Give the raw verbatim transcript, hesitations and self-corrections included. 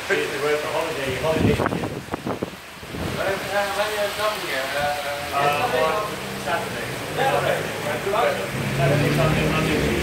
If they were for holiday, holiday. When you're coming here, Uh, on Saturday. Saturday, Sunday, Monday, Tuesday.